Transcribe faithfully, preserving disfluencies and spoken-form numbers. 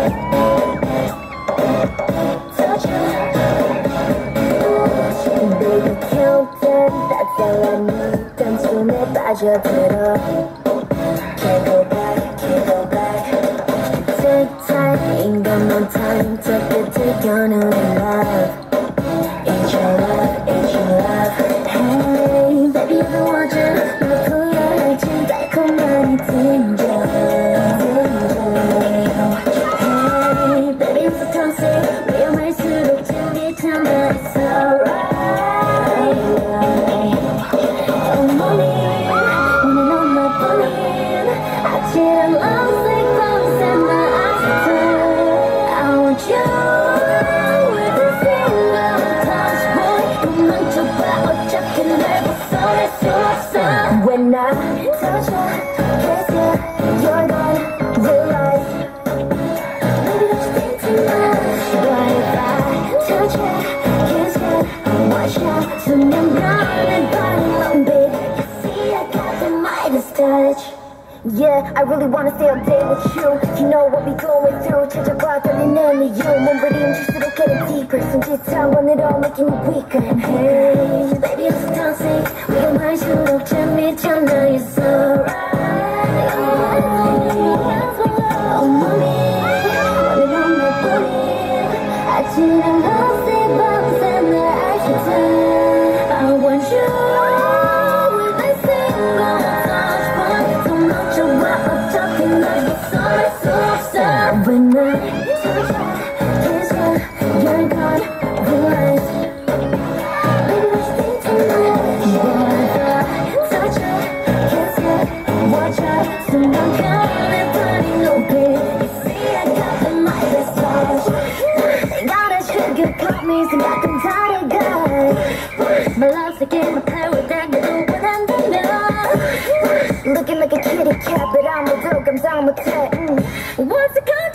빠져들어 Can't go back, can't go back Take time, ain't got no time 저 끝을 겨누는 love It's your love, it's your love Hey, baby you've been watching 너 후회할지 달콤하니 danger Hey, baby I'm so toxic 위험할수록 준비하면 it's alright I'm lost like bombs in my eyes. I want you with a single touch, boy. 도망쳐봐 어차피 날 벗어날 수 없어. When I touch you, kiss you, you're gonna realize. Maybe don't you think too much? But if I touch you, kiss you, watch you, 수면 너의 body, baby. You see I got the Midas touch. Yeah, I really wanna stay all day with you. You know what we going through. 찾아봐 떨리는 이유 몸부림질수록 getting deeper. 손짓한 번으로 making me weaker. Hey, baby I'm so toxic. 위험할수록 재밌잖아. It's alright. 온몸이 오늘 온내 뿐인 아찔한 헛새 밤새 날 알지. I want you. When I touch you, kiss you, you're gone, realize. Baby, what you think tonight? When I touch you, kiss you, watch out. Someone come and party, no babe. You see I got the Midas touch. Gotta sugarcoat me, 생각은 다르게. My love's like in my power, that you do what I'm doing. Looking like a kitty cat, but I'm a real 감상 못해. What's it gonna